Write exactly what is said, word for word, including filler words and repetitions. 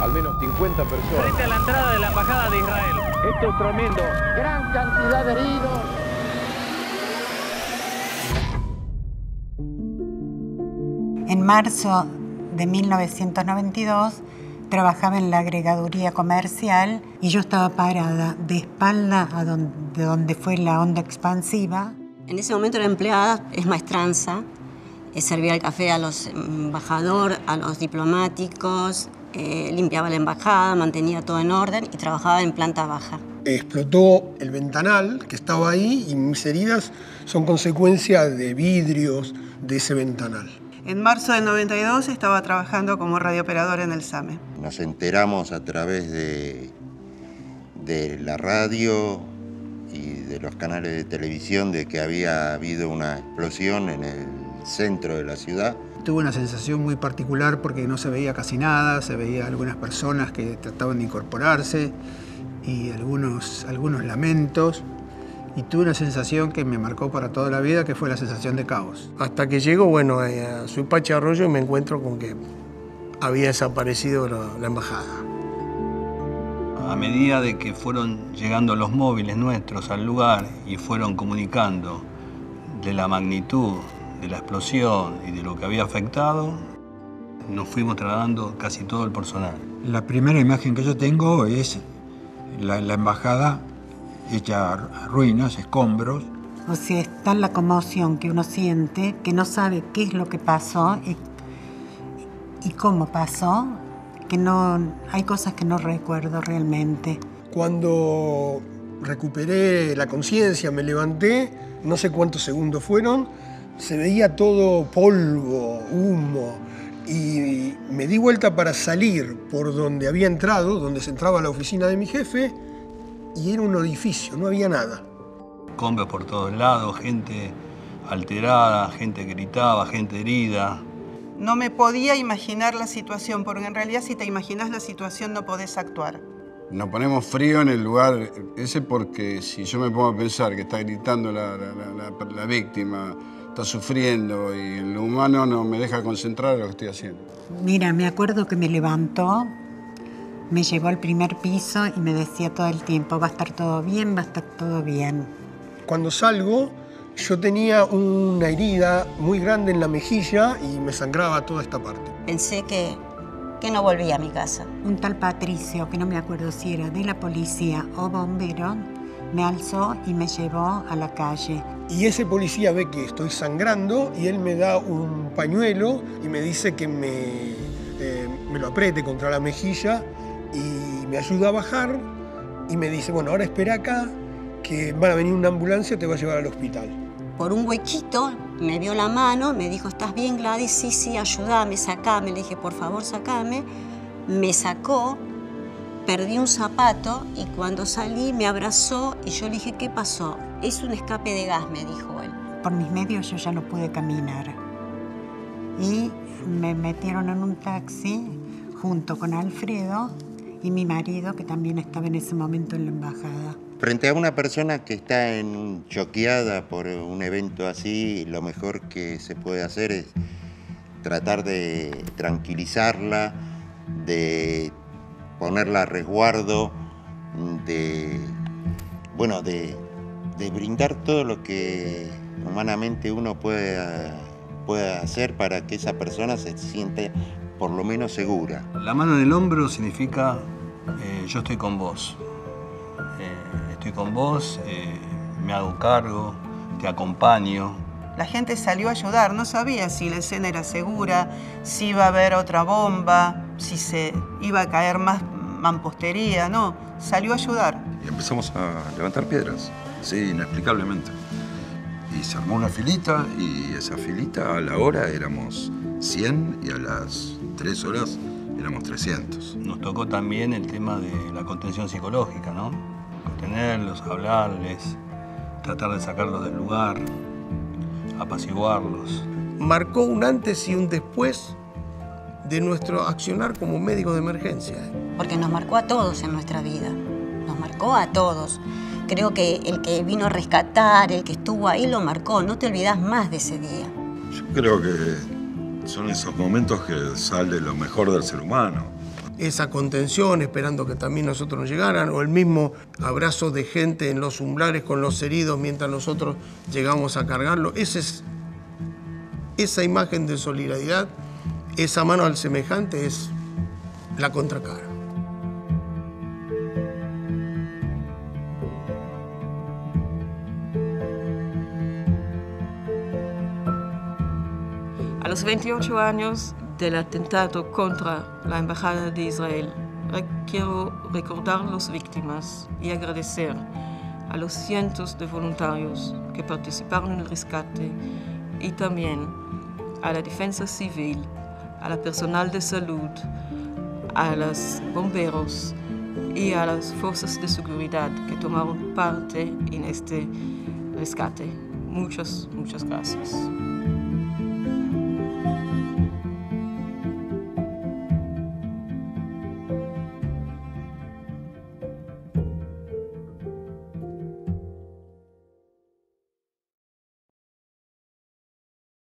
al menos cincuenta personas. Frente a la entrada de la Embajada de Israel. Esto es tremendo. Gran cantidad de heridos. En marzo de mil novecientos noventa y dos trabajaba en la agregaduría comercial y yo estaba parada de espalda a donde, de donde fue la onda expansiva. En ese momento era empleada, es maestranza, servía el café a los embajadores, a los diplomáticos, eh, limpiaba la embajada, mantenía todo en orden y trabajaba en planta baja. Explotó el ventanal que estaba ahí y mis heridas son consecuencia de vidrios de ese ventanal. En marzo del noventa y dos estaba trabajando como radiooperadora en el SAME. Nos enteramos a través de, de la radio y de los canales de televisión de que había habido una explosión en el centro de la ciudad. Tuve una sensación muy particular porque no se veía casi nada, se veía algunas personas que trataban de incorporarse y algunos, algunos lamentos. Y tuve una sensación que me marcó para toda la vida, que fue la sensación de caos. Hasta que llego, bueno, a Suipacha Arroyo y me encuentro con que había desaparecido la, la embajada. A medida de que fueron llegando los móviles nuestros al lugar y fueron comunicando de la magnitud de la explosión y de lo que había afectado, nos fuimos trasladando casi todo el personal. La primera imagen que yo tengo es la, la embajada hecha ruinas, escombros. O sea, está la conmoción que uno siente, que no sabe qué es lo que pasó y, y cómo pasó, que no, hay cosas que no recuerdo realmente. Cuando recuperé la conciencia, me levanté, no sé cuántos segundos fueron, se veía todo polvo, humo, y me di vuelta para salir por donde había entrado, donde se entraba a la oficina de mi jefe, y era un edificio, no había nada. Escombros por todos lados, gente alterada, gente que gritaba, gente herida. No me podía imaginar la situación, porque en realidad si te imaginas la situación no podés actuar. Nos ponemos frío en el lugar ese porque si yo me pongo a pensar que está gritando la, la, la, la víctima, está sufriendo y en lo humano no me deja concentrar en lo que estoy haciendo. Mira, me acuerdo que me levantó, me llevó al primer piso y me decía todo el tiempo, va a estar todo bien, va a estar todo bien. Cuando salgo, yo tenía una herida muy grande en la mejilla y me sangraba toda esta parte. Pensé que, que no volvía a mi casa. Un tal Patricio, que no me acuerdo si era de la policía o bombero, me alzó y me llevó a la calle. Y ese policía ve que estoy sangrando y él me da un pañuelo y me dice que me, eh, me lo apriete contra la mejilla y me ayuda a bajar y me dice, bueno, ahora espera acá, que va a venir una ambulancia y te va a llevar al hospital. Por un huequito me vio la mano, me dijo, ¿estás bien, Gladys? Sí, sí, ayúdame, sacame. Le dije, por favor, sacame. Me sacó, perdí un zapato y cuando salí me abrazó y yo le dije, ¿qué pasó? Es un escape de gas, me dijo él. Por mis medios yo ya no pude caminar y me metieron en un taxi junto con Alfredo y mi marido, que también estaba en ese momento en la embajada. Frente a una persona que está en, choqueada por un evento así, lo mejor que se puede hacer es tratar de tranquilizarla, de ponerla a resguardo, de, bueno, de, de brindar todo lo que humanamente uno pueda, pueda hacer para que esa persona se sienta por lo menos segura. La mano en el hombro significa eh, yo estoy con vos. Eh, estoy con vos, eh, me hago cargo, te acompaño. La gente salió a ayudar, no sabía si la escena era segura, si iba a haber otra bomba, si se iba a caer más mampostería, no, salió a ayudar. Y empezamos a levantar piedras, sí, inexplicablemente. Y se armó una filita y esa filita a la hora éramos cien y a las tres horas éramos trescientos. Nos tocó también el tema de la contención psicológica, ¿no? Contenerlos, hablarles, tratar de sacarlos del lugar, apaciguarlos. Marcó un antes y un después de nuestro accionar como médicos de emergencia. Porque nos marcó a todos en nuestra vida, nos marcó a todos. Creo que el que vino a rescatar, el que estuvo ahí, lo marcó. No te olvidás más de ese día. Yo creo que son esos momentos que sale lo mejor del ser humano. esa contención, esperando que también nosotros nos llegaran, o el mismo abrazo de gente en los umbrales con los heridos mientras nosotros llegamos a cargarlo. Ese es, esa imagen de solidaridad, esa mano al semejante es la contracara. A los veintiocho años del atentado contra la Embajada de Israel, quiero recordar a las víctimas y agradecer a los cientos de voluntarios que participaron en el rescate y también a la defensa civil, a la personal de salud, a los bomberos y a las fuerzas de seguridad que tomaron parte en este rescate. Muchas, muchas gracias.